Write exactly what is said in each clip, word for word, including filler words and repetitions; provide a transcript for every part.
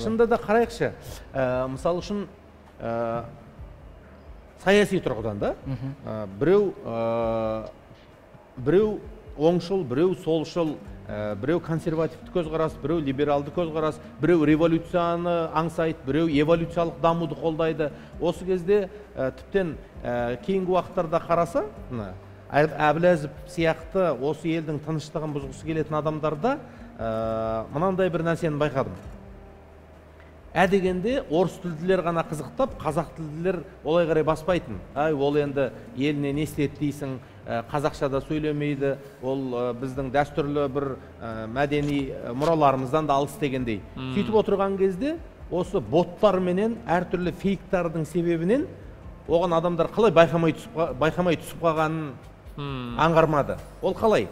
шынында да қарайықшы, мысалы үшін саяси тұрғыдан да біреу біреу оңшыл, біреу солшыл, біреу консервативті көзқарас, біреу либералды көзқарас, біреу революцияны аңсайды, біреу эволюциялық дамуды қолдайды. Осы кезде тіптен кейінгі уақыттарда қараса, Әбіләзов сияқты осы елдің тыныштығын бұзғысы келетін адамдарда мынандай бір нәрсені байқадым. Ә дегенде орыс тілділер ғана қызықтап, қазақ тілділер олай қарай баспайтын. Ай, ол енді еліне не істеді дейсің, қазақшада сөйлемейді, ол біздің дәстүрлі бір мәдени мұраларымыздан да алыс дегендей. Сөйтіп отырған кезде осы боттар менен әртүрлі фейктардың себебінен оған адамдар қалай байқамай түсіп қалғанын аңғармады. Ол қалай?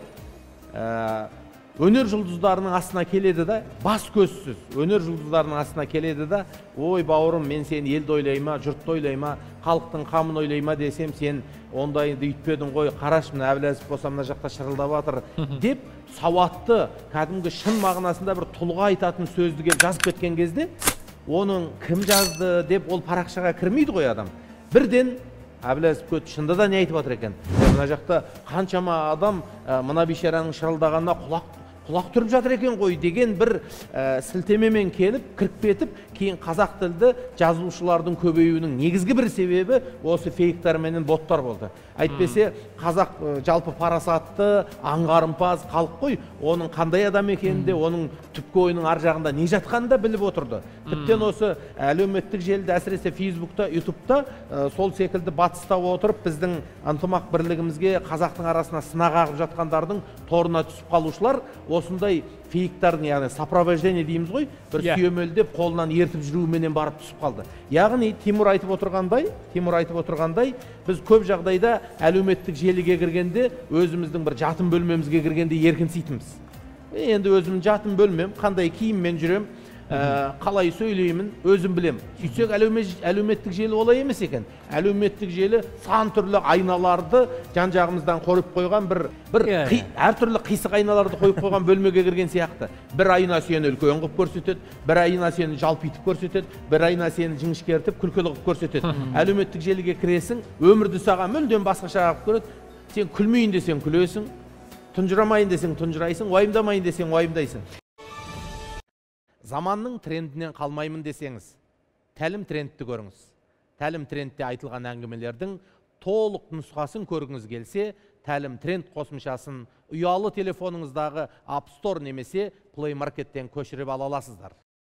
Өнер жұлдыздарының астына келеді да, бас көзсіз өнер жұлдыздарының астына келеді да, ой бауырым, мен сен елді ойлайма, жұртты ойлайма, халықтың қамын ойлайма десем, сен ондайды үйтпедің ғой, қараш, мына Әбіләзов болса мына жақта шырылдап жатыр деп, сауатты, кәдімгі шын мағынасында бір тұлға айтатын сөзді келіп жазып кеткен кезде, оның кім жазды деп ол парақшаға кірмейді ғой адам. Бірден Әбіләзов көт шында да не айтып жатыр екен. Мына жақта қаншама адам мына бейшараның шырылдағанына құлақ құлақ түріп жатыр екен ғой деген бір сілтемемен келіп, кіріп кетіп, кейін қазақ тілді жазылушылардың көбеюінің негізгі бір себебі осы фейктар менен боттар болды. Әйтпесе қазақ жалпы парасатты, аңғарымпаз халық қой, оның қандай адам екенінде, оның түпкі ойының ар жағында не жатқанын да біліп отырды. Тіптен осы әлеуметтік желіде, әсіресе Фейсбукта, Ютубта сол секілді батыста отырып, біздің ынтымақ бірлігімізге қазақтың арасына сынақ ағып жатқандардың торына түсіп қалушылар осындай фейктардың, яғни сопровождение дейміз ғой, бір сүйемелдеп қолынан ертіп жүруіменен барып түсіп қалды. Яғни Тимур айтып отырғандай, Тимур айтып отырғандай, біз көп жағдайда әлеуметтік желіге кіргенде өзіміздің бір жатын бөлмемізге кіргенде еркінсейтінбіз. Енді өзім жатын бөлмем, қандай киіммен жүрем, қалай сөйлеймін, өзім білем. Сөйтсек әлеуметтік желі олай емес екен. Әлеуметтік желі сан түрлі айналарды жан-жағымыздан қорып қойған бір әртүрлі қисық айналарды қойып қойған бөлмеге кірген сияқты. Бір айна сені үлкен қылып көрсетеді, бір айна сені жалпитып көрсетеді, бір айна сені жіңішкертіп, күлкілі қылып көрсетеді. Әлеуметтік желіге кіресің, өмірді саған мүлдем басқаша қылып көреді. Сен күлмейін десең күлесің, тұнжырамайын десең тұнжырайсың, уайымдамайын десең уайымдайсың. Заманның трендінен қалмаймын десеңіз, тәлім трендті көріңіз. Тәлім трендте айтылған әңгімелердің толық нұсқасын көргіңіз келсе, тәлім тренд қосымшасын ұялы телефоныңыздағы App Store немесе Play Market'тен көшіріп ала аласыздар.